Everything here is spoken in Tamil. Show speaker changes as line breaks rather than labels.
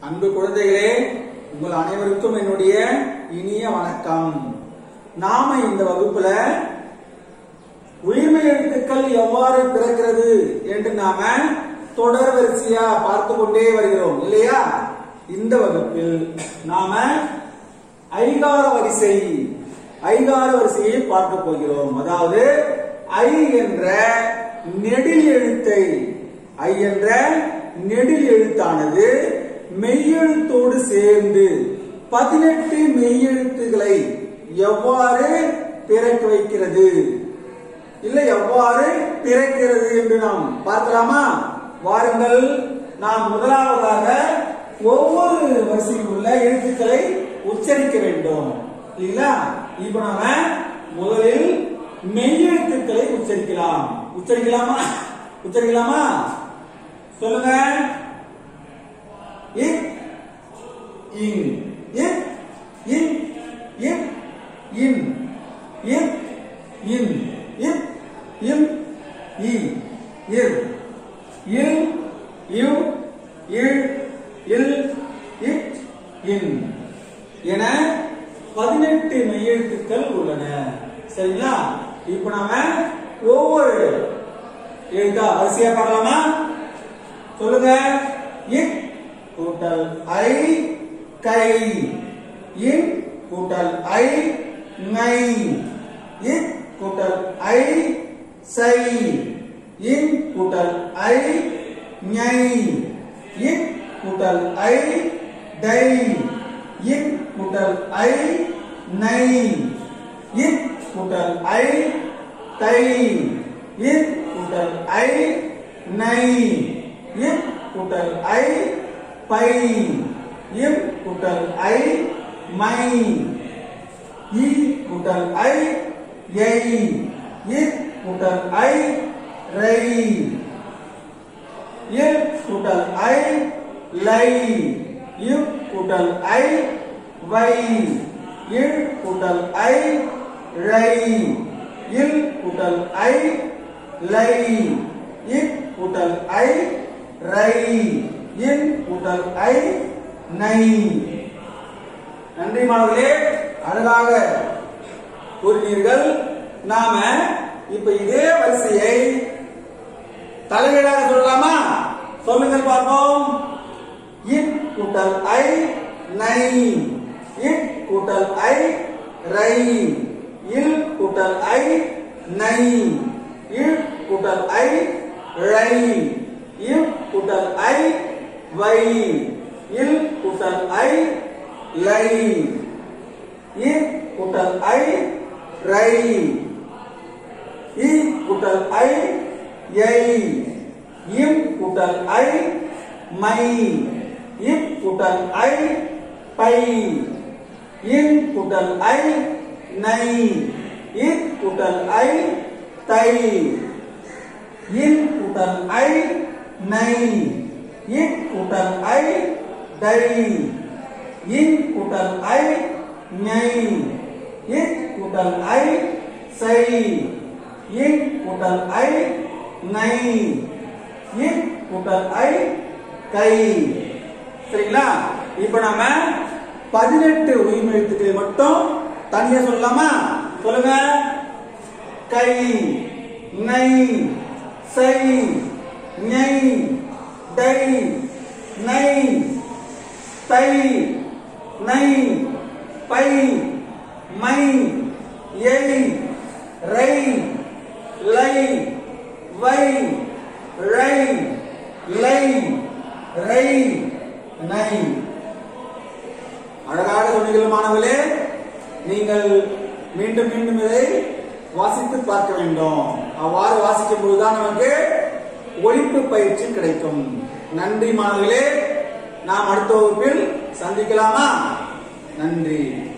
அன்பு குழந்தைகளே, உங்கள் அனைவருக்கும் என்னுடைய இனிய வணக்கம். நாம இந்த வகுப்புல உயிர்மெய் எழுத்துக்கள் எவ்வாறு பிறக்கிறது என்று நாம தொடர் வரிசையா பார்த்து கொண்டே வருகிறோம் இல்லையா? இந்த வகுப்பில் நாம ஐகார வரிசையை பார்க்க போகிறோம். அதாவது ஐ என்ற நெடில் எழுத்தானது மெய்யெழுத்தோடு சேர்ந்து 18 மெய்யெழுத்துக்களை எவ்வாறு பிறக்க வைக்கிறது என்று நாம் பார்க்கலாமா? வாருங்கள், நாம் முதலாவதாக ஒவ்வொரு வரிசையில் உள்ள எழுத்துக்களை உச்சரிக்க வேண்டும் இல்லைங்களா? இப்ப நாம முதலில் மெய்யெழுத்துக்களை உச்சரிக்கலாமா? சொல்லுங்க. இக், இன், இக், இன், இக், இன், இக், இன், இக், இம், இ, இர், இல், இவ், இல், இல், இட், இன் என 18 மெய்யெழுத்துக்கள் உள்ளன. சரிங்களா? இப்ப நாம ஒவ்வொரு எழுத்தா வரிசையா பார்க்கலாமா? சொல்லுங்க. இக் கூட்டல் ஐ கை, இன் கூட்டல் ஐ ngை, இக் கூட்டல் ஐ சை, இன் கூட்டல் ஐ ஞை, இக் கூட்டல் ஐ டை, இக் கூட்டல் ஐ நை, இக் கூட்டல் ஐ தை, இக் கூட்டல் ஐ நை, இக் கூட்டல் ஐ பை, இம் கூட்டல் ஐ மை, இ கூட்டல் ஐ யை, இக் கூட்டல் ஐ ரை, இல் கூட்டல் ஐ லை, இவ் கூட்டல் ஐ வை, இல் கூட்டல் ஐ ரை, இல் கூட்டல் ஐ லை, இக் கூட்டல் ஐ ரை, இன் கூட்டல் ஐ நை. நன்றி மாணவர்களே, அழகாக கூறினீர்கள். நாம இப்ப இதே வரிசையை தலைகீழாக சொல்லலாமா? சொல்லுங்கள் பார்ப்போம். இக் கூட்டல் ஐ நை, இக் கூட்டல் ஐ ரை, இல் கூட்டல் ஐ நை, இல் கூட்டல் ஐ ரை, இவ் கூட்டல் ஐ வை, இல் கூட்டல் ஐ லை, இக் கூட்டல் ஐ ரை, இ கூட்டல் ஐ யை, இம் கூட்டல் ஐ மை, இப் கூட்டல் ஐ பை, இன் கூட்டல் ஐ நை, இக் கூட்டல் ஐ தை, இன் கூட்டல் ஐ நை, இக் கூட்டல் ஐ டை, இன் கூட்டல் ஐ ஞை, இக் கூட்டல் ஐ சை, இன் கூட்டல் ஐ நை, இக் கூட்டல் ஐ கை. சரிங்களா? இப்ப நாம 18 உயிர்மெய் எழுத்துக்களை மட்டும் தனியா சொல்லலாமா? சொல்லுங்க. கை, நை, சை, ஞை, டை, நை, தை, நை, பை, மை, யை, ரை, லை, வை, ரை, லை, ரை, நை. அழகாக சொன்னீர்கள் மாணவர்களே. நீங்கள் மீண்டும் மீண்டும் இதை வாசித்து பார்க்க வேண்டும். அவ்வாறு வாசிக்கும் போதுதான் நமக்கு ஒலிப்பு பயிற்சி கிடைக்கும். நன்றி மாணவர்களே. நாம் அடுத்த வகுப்பில் சந்திக்கலாமா? நன்றி.